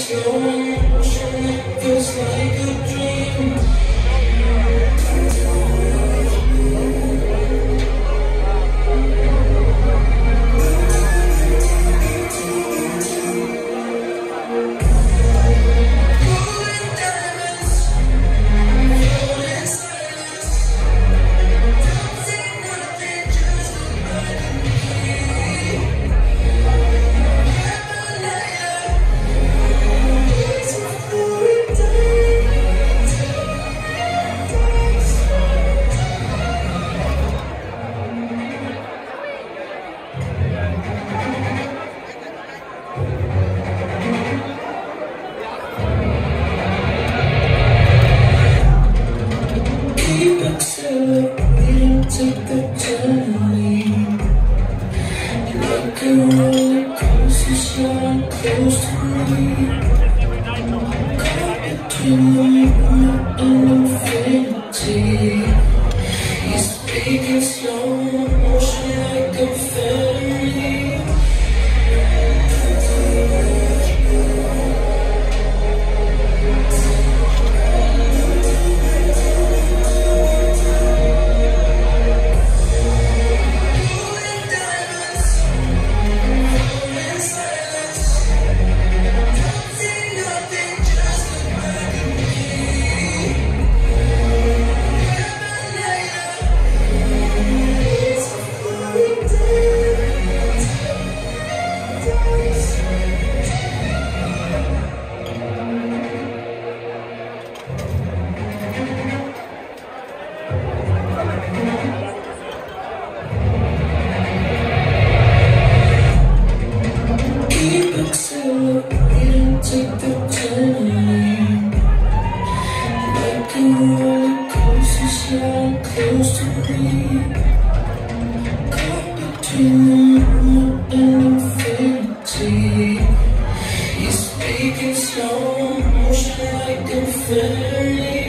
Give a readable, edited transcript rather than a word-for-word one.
slow motion, it feels like a dream. Accelerating, take the journey. Like a roller coaster, slide close to me. Caught between the moment and infinity. You're speaking slow motion like a fairy. Accelerating, take the journey. Like a roller coaster, slide close to me. Caught between the moment and infinity. You're speaking slow motion like a fairy.